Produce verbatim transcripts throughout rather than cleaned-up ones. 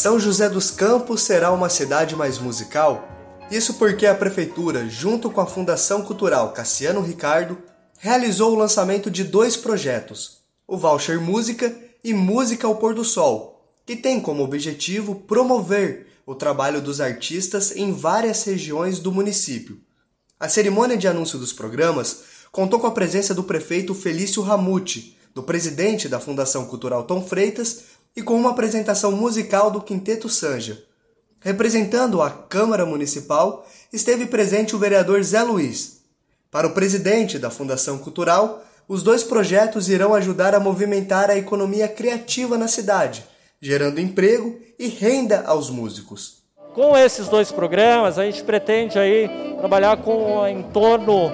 São José dos Campos será uma cidade mais musical? Isso porque a Prefeitura, junto com a Fundação Cultural Cassiano Ricardo, realizou o lançamento de dois projetos, o Voucher Música e Música ao Pôr do Sol, que tem como objetivo promover o trabalho dos artistas em várias regiões do município. A cerimônia de anúncio dos programas contou com a presença do prefeito Felício Ramute, do presidente da Fundação Cultural Tom Freitas e com uma apresentação musical do Quinteto Sanja. Representando a Câmara Municipal, esteve presente o vereador Zé Luiz. Para o presidente da Fundação Cultural, os dois projetos irão ajudar a movimentar a economia criativa na cidade, gerando emprego e renda aos músicos. Com esses dois programas, a gente pretende aí trabalhar com em torno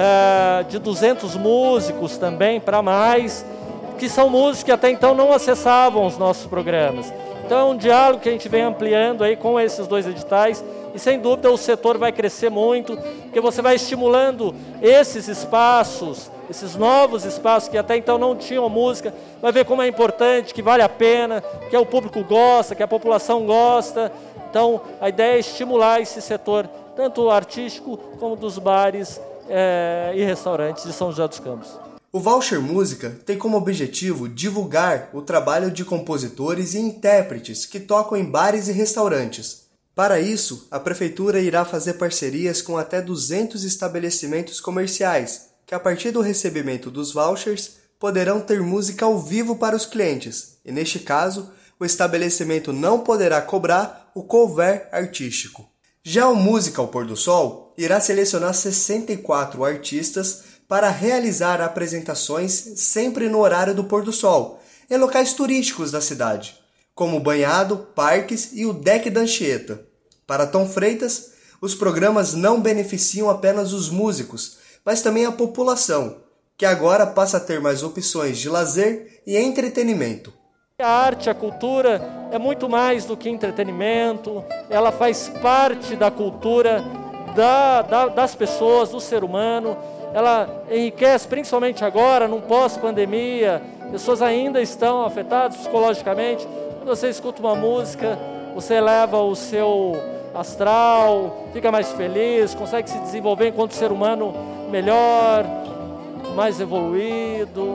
é, de duzentos músicos também, para mais, que são músicos que até então não acessavam os nossos programas. Então é um diálogo que a gente vem ampliando aí com esses dois editais e sem dúvida o setor vai crescer muito, porque você vai estimulando esses espaços, esses novos espaços que até então não tinham música, vai ver como é importante, que vale a pena, que o público gosta, que a população gosta. Então a ideia é estimular esse setor, tanto artístico como dos bares é, e restaurantes de São José dos Campos. O Voucher Música tem como objetivo divulgar o trabalho de compositores e intérpretes que tocam em bares e restaurantes. Para isso, a Prefeitura irá fazer parcerias com até duzentos estabelecimentos comerciais, que a partir do recebimento dos vouchers poderão ter música ao vivo para os clientes, e neste caso, o estabelecimento não poderá cobrar o cover artístico. Já o Música ao Pôr do Sol irá selecionar sessenta e quatro artistas para realizar apresentações sempre no horário do pôr do sol, em locais turísticos da cidade, como o Banhado, Parques e o Deck da Anchieta. Para Tom Freitas, os programas não beneficiam apenas os músicos, mas também a população, que agora passa a ter mais opções de lazer e entretenimento. A arte, a cultura é muito mais do que entretenimento, ela faz parte da cultura da, da, das pessoas, do ser humano. Ela enriquece, principalmente agora, num pós-pandemia, pessoas ainda estão afetadas psicologicamente. Quando você escuta uma música, você eleva o seu astral, fica mais feliz, consegue se desenvolver enquanto ser humano melhor, mais evoluído,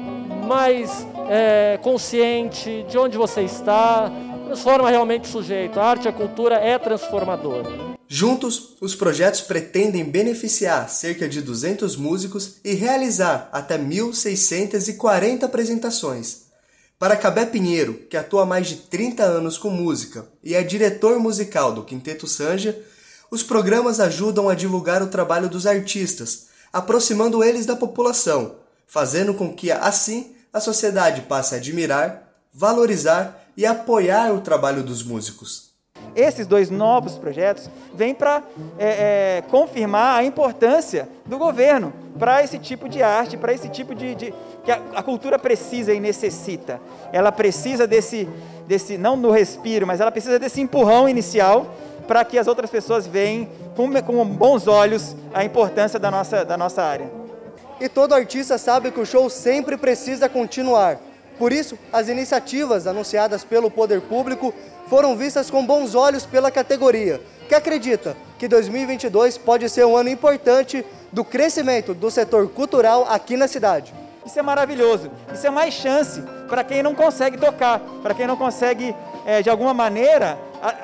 mais é, consciente de onde você está, transforma realmente o sujeito. A arte e a cultura é transformadora. Juntos, os projetos pretendem beneficiar cerca de duzentos músicos e realizar até mil seiscentas e quarenta apresentações. Para Cabé Pinheiro, que atua há mais de trinta anos com música e é diretor musical do Quinteto Sanja, os programas ajudam a divulgar o trabalho dos artistas, aproximando eles da população, fazendo com que, assim, a sociedade passe a admirar, valorizar e apoiar o trabalho dos músicos. Esses dois novos projetos vêm para é, é, confirmar a importância do governo para esse tipo de arte, para esse tipo de... de que a, a cultura precisa e necessita. Ela precisa desse, desse, não no respiro, mas ela precisa desse empurrão inicial para que as outras pessoas vejam com, com bons olhos a importância da nossa, da nossa área. E todo artista sabe que o show sempre precisa continuar. Por isso, as iniciativas anunciadas pelo poder público foram vistas com bons olhos pela categoria, que acredita que dois mil e vinte e dois pode ser um ano importante do crescimento do setor cultural aqui na cidade. Isso é maravilhoso, isso é mais chance para quem não consegue tocar, para quem não consegue, é, de alguma maneira,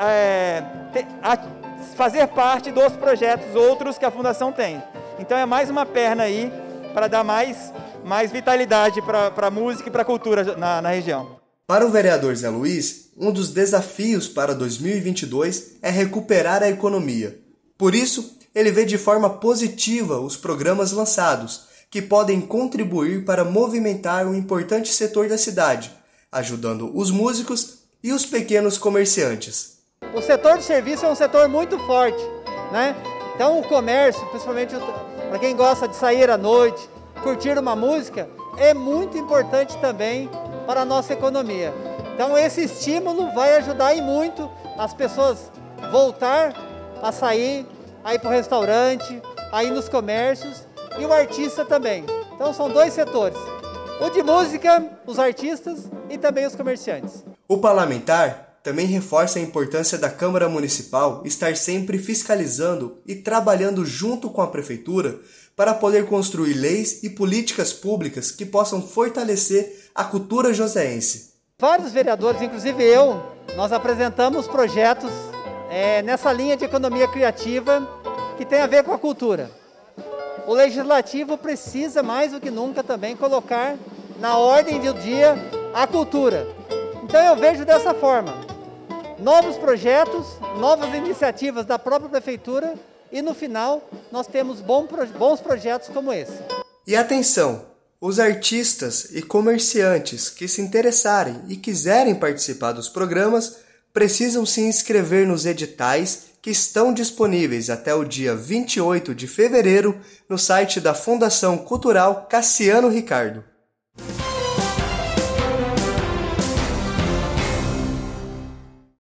é, ter, a, fazer parte dos projetos outros que a Fundação tem. Então é mais uma perna aí para dar mais, mais vitalidade para a música e para a cultura na, na região. Para o vereador Zé Luiz, um dos desafios para dois mil e vinte e dois é recuperar a economia. Por isso, ele vê de forma positiva os programas lançados, que podem contribuir para movimentar um importante setor da cidade, ajudando os músicos e os pequenos comerciantes. O setor de serviço é um setor muito forte, né? Então o comércio, principalmente para quem gosta de sair à noite, curtir uma música, é muito importante também para a nossa economia. Então esse estímulo vai ajudar e muito as pessoas voltar a sair, a ir para o restaurante, a ir nos comércios e o artista também. Então são dois setores, o de música, os artistas e também os comerciantes. O parlamentar também reforça a importância da Câmara Municipal estar sempre fiscalizando e trabalhando junto com a Prefeitura para poder construir leis e políticas públicas que possam fortalecer a cultura joseense. Vários vereadores, inclusive eu, nós apresentamos projetos é, nessa linha de economia criativa que tem a ver com a cultura. O Legislativo precisa mais do que nunca também colocar na ordem do dia a cultura. Então eu vejo dessa forma, novos projetos, novas iniciativas da própria Prefeitura e no final nós temos bons projetos como esse. E atenção, os artistas e comerciantes que se interessarem e quiserem participar dos programas precisam se inscrever nos editais que estão disponíveis até o dia vinte e oito de fevereiro no site da Fundação Cultural Cassiano Ricardo.